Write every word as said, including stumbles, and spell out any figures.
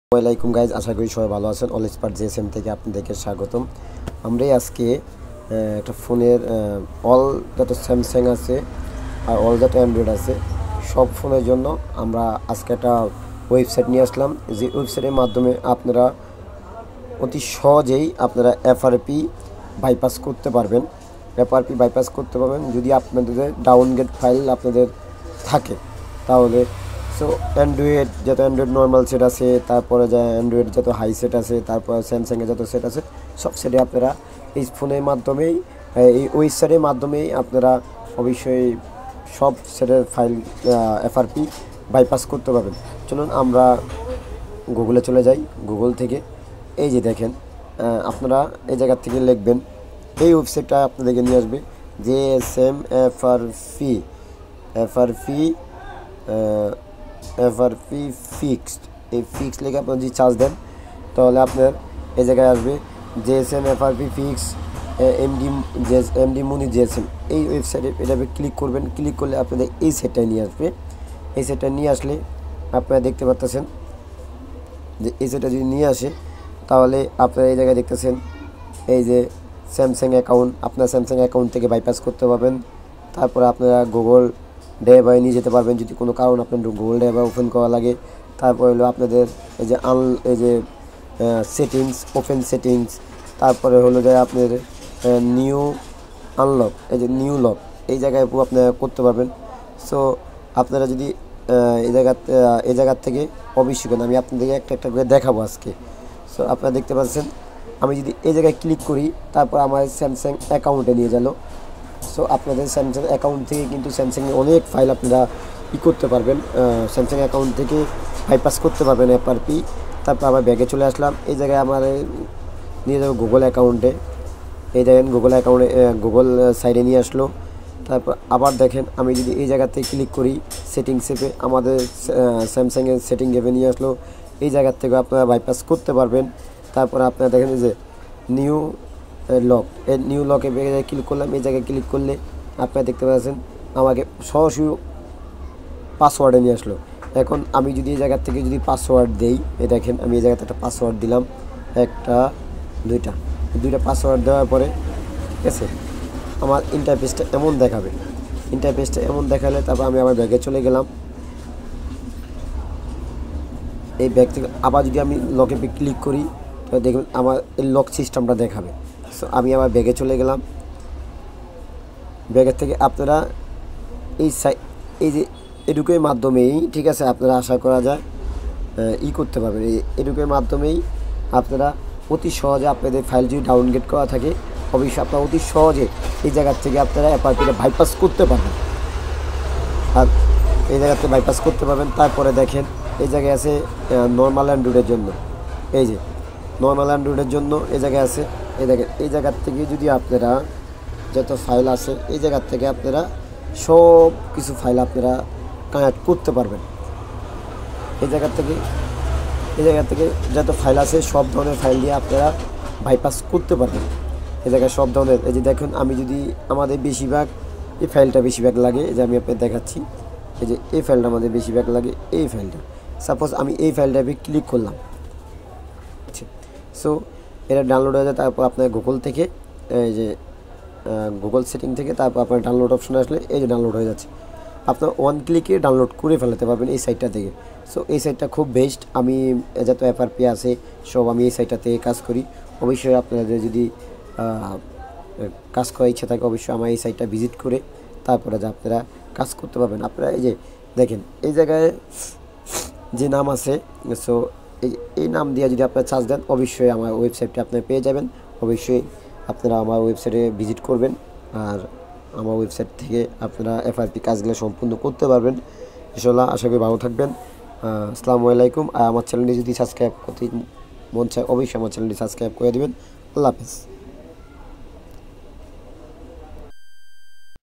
আসসালামাইকুম গাইজ, আশা করি সবাই ভালো আছেন। অল স্পার্ট জিএসএম থেকে আপনাদেরকে স্বাগতম। আমরাই আজকে একটা ফোনের অল যত স্যামসাং আছে আর অল যত অ্যান্ড্রয়েড আছে সব ফোনের জন্য আমরা আজকে একটা ওয়েবসাইট নিয়ে আসলাম, যে ওয়েবসাইটের মাধ্যমে আপনারা অতি সহজেই আপনারা এফআরপি বাইপাস করতে পারবেন। এফআরপি বাইপাস করতে পারবেন যদি আপনাদের ডাউনগ্রেড ফাইল আপনাদের থাকে তাহলে। সো অ্যান্ড্রয়েড যত অ্যান্ড্রয়েড নর্মাল সেট আছে, তারপরে যা অ্যান্ড্রয়েড যত হাই সেট আছে, তারপর স্যামসাংয়ের যত সেট আছে সব সেটে আপনারা এই ফোনের মাধ্যমেই এই ওয়েবসাইটের মাধ্যমেই আপনারা অবশ্যই সব সেটের ফাইল এফআরপি বাইপাস করতে পারবেন। চলুন আমরা গুগলে চলে যাই। গুগল থেকে এই যে দেখেন, আপনারা এই জায়গা থেকে লিখবেন, এই ওয়েবসাইটটা আপনাদেরকে নিয়ে আসবে যে same FRP FRP FRP fixed. এই ফিক্স লিখে আপনার যদি চার্জ দেন তাহলে আপনার এই জায়গায় আসবে JSM FRP fix MD MD মুনি জেএসএম। এই ওয়েবসাইটে এটাকে ক্লিক করবেন। ক্লিক করলে আপনাদের এই সেটটায় নিয়ে আসবে। এই সেটটা নিয়ে আসলে আপনারা দেখতে পাচ্ছেন যে এই সেটটা যদি নিয়ে আসে তাহলে আপনারা এই জায়গায় দেখতেছেন এই যে স্যামসাং অ্যাকাউন্ট, আপনার স্যামসাং অ্যাকাউন্ট থেকে বাইপাস করতে পারবেন। তারপরে আপনারা গুগল ড্রাইভারে নিয়ে যেতে পারবেন যদি কোনো কারণ আপনার গুগল ড্রাইভার ওপেন করা লাগে। তারপর হলো আপনাদের এই যে আন এই যে সেটিংস, ওপেন সেটিংস, তারপরে হলো যে আপনাদের নিউ আনলক, এই যে নিউ লক, এই জায়গায় আপনারা করতে পারবেন। সো আপনারা যদি এই জায়গা এই জায়গার থেকে অবশ্যই করেন, আমি আপনাদেরকে একটা একটা করে দেখাবো আজকে। সো আপনারা দেখতে পাচ্ছেন আমি যদি এই জায়গায় ক্লিক করি তারপর আমার স্যামসাং অ্যাকাউন্টে নিয়ে গেল। সো আপনাদের স্যামসাং অ্যাকাউন্ট থেকে কিন্তু স্যামসাংয়ে অনেক ফাইল আপনারা ই করতে পারবেন, স্যামসাং অ্যাকাউন্ট থেকে বাইপাস করতে পারবেন এফআরপি। তারপর আবার ব্যাগে চলে আসলাম, এই জায়গায় আমার নিয়ে যাবো গুগল অ্যাকাউন্টে। এই দেখেন গুগল অ্যাকাউন্টে গুগল সাইডে নিয়ে আসলো। তারপর আবার দেখেন আমি যদি এই জায়গাতে ক্লিক করি সেটিংস অ্যাপে, আমাদের স্যামসাংয়ের সেটিং অ্যাপে নিয়ে আসলো। এই জায়গার থেকে আপনারা বাইপাস করতে পারবেন। তারপর আপনারা দেখেন যে নিউ লক, এই নিউ লকে ক্লিক করলাম। এই জায়গায় ক্লিক করলে আপনারা দেখতে পাচ্ছেন আমাকে সরাসরি পাসওয়ার্ডে নিয়ে আসলো। এখন আমি যদি এই জায়গার থেকে যদি পাসওয়ার্ড দেই, এই দেখেন আমি এই জায়গাতে একটা পাসওয়ার্ড দিলাম, একটা দুইটা দুইটা পাসওয়ার্ড দেওয়ার পরে ঠিক আছে আমার ইন্টারফেসটা এমন দেখাবে। ইন্টারফেসটা এমন দেখালে তারপর আমি আবার ব্যাগে চলে গেলাম। এই ব্যাগ থেকে আবার যদি আমি লকে ক্লিক করি তো দেখবেন আমার এই লক সিস্টেমটা দেখাবে। সো আমি আবার ব্যাগে চলে গেলাম। ব্যাগের থেকে আপনারা এই সাই এই যে এডুকের মাধ্যমেই ঠিক আছে আপনারা আশা করা যায় ই করতে পারবেন। এই এডুকের মাধ্যমেই আপনারা অতি সহজে আপনাদের ফাইল যদি ডাউনগ্রেড করা থাকে অবশ্যই আপনারা অতি সহজে এই জায়গার থেকে আপনারা এফআরপিটা বাইপাস করতে পারবেন। আর এই জায়গাতে বাইপাস করতে পারবেন। তারপরে দেখেন এই জায়গায় আছে নর্মাল অ্যান্ড্রয়েডের জন্য, এই যে নর্মাল অ্যান্ড্রয়েডের জন্য এই জায়গায় আছে। এই দেখেন এই জায়গার থেকে যদি আপনারা যত ফাইল আছে এই জায়গার থেকে আপনারা সব কিছু ফাইল আপনারা কানেক্ট করতে পারবেন। এই জায়গার থেকে এই জায়গা থেকে যত ফাইল আছে সব ধরনের ফাইল দিয়ে আপনারা বাইপাস করতে পারবেন। এই জায়গায় সব ধরনের এই যে দেখুন আমি যদি আমাদের বেশিরভাগ এই ফাইলটা বেশিরভাগ লাগে, এই যে আমি আপনাদের দেখাচ্ছি, এই যে এই ফাইলটা আমাদের বেশিরভাগ লাগে, এই ফাইলটা সাপোজ আমি এই ফাইলটাকে ক্লিক করলাম। আচ্ছা, সো এটা ডাউনলোড হয়ে যায়। তারপর আপনার গুগল থেকে এই যে গুগল সেটিং থেকে তারপর আপনার ডাউনলোড অপশনে আসলে এই যে ডাউনলোড হয়ে যাচ্ছে। আপনার ওয়ান ক্লিকে ডাউনলোড করে ফেলাতে পারবেন এই সাইটটা থেকে। সো এই সাইটটা খুব বেস্ট। আমি যত এফআরপি আছে সব আমি এই সাইটটা থেকে কাজ করি। অবশ্যই আপনাদের যদি কাজ করার ইচ্ছা থাকে অবশ্যই আমার এই সাইটটা ভিজিট করে তারপরে যে আপনারা কাজ করতে পারবেন। আপনারা এই যে দেখেন এই জায়গায় যে নাম আছে, সো এই এই নাম দিয়ে যদি আপনারা চার্জ দেন অবশ্যই আমার ওয়েবসাইটটা আপনারা পেয়ে যাবেন। অবশ্যই আপনারা আমার ওয়েবসাইটে ভিজিট করবেন আর আমার ওয়েবসাইট থেকে আপনারা এফআরপি কাজগুলো সম্পূর্ণ করতে পারবেন। ইনশাআল্লাহ আশা করি ভালো থাকবেন। আসসালামু আলাইকুম। আর আমার চ্যানেলটি যদি সাবস্ক্রাইব করতে মন চায় অবশ্যই আমার চ্যানেলটি সাবস্ক্রাইব করে দেবেন। আল্লাহ হাফেজ।